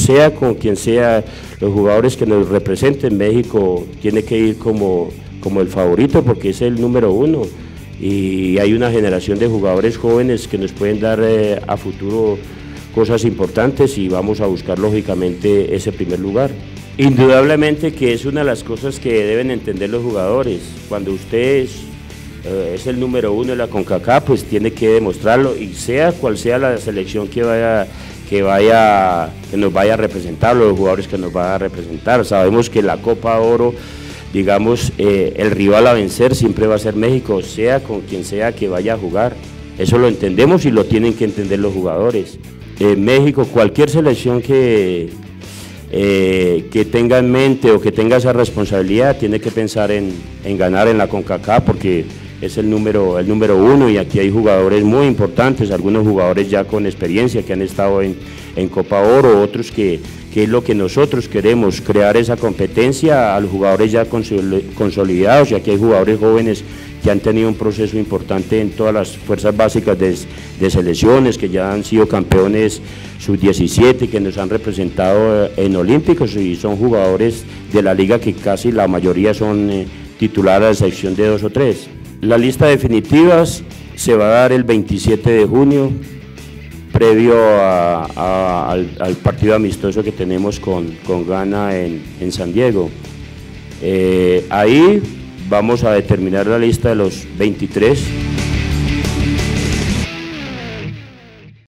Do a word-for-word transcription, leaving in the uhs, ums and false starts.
sea con quien sea, los jugadores que nos representen, México tiene que ir como, como el favorito porque es el número uno y hay una generación de jugadores jóvenes que nos pueden dar eh, a futuro cosas importantes y vamos a buscar lógicamente ese primer lugar. Indudablemente que es una de las cosas que deben entender los jugadores, cuando usted es, eh, es el número uno de la CONCACAF, pues tiene que demostrarlo y sea cual sea la selección que vaya que vaya que nos vaya a representar, los jugadores que nos van a representar. Sabemos que la Copa Oro, digamos, eh, el rival a vencer siempre va a ser México, sea con quien sea que vaya a jugar. Eso lo entendemos y lo tienen que entender los jugadores. Eh, México, cualquier selección que, eh, que tenga en mente o que tenga esa responsabilidad, tiene que pensar en, en ganar en la CONCACAF porque es el número, el número uno y aquí hay jugadores muy importantes, algunos jugadores ya con experiencia que han estado en, en Copa Oro, otros que, que es lo que nosotros queremos, crear esa competencia a los jugadores ya consolidados y aquí hay jugadores jóvenes que han tenido un proceso importante en todas las fuerzas básicas de, de selecciones, que ya han sido campeones sub diecisiete, que nos han representado en Olímpicos y son jugadores de la liga que casi la mayoría son eh, titulares de sección de dos o tres. La lista definitiva se va a dar el veintisiete de junio, previo a, a, al, al partido amistoso que tenemos con, con Ghana en, en San Diego. Eh, ahí vamos a determinar la lista de los veintitrés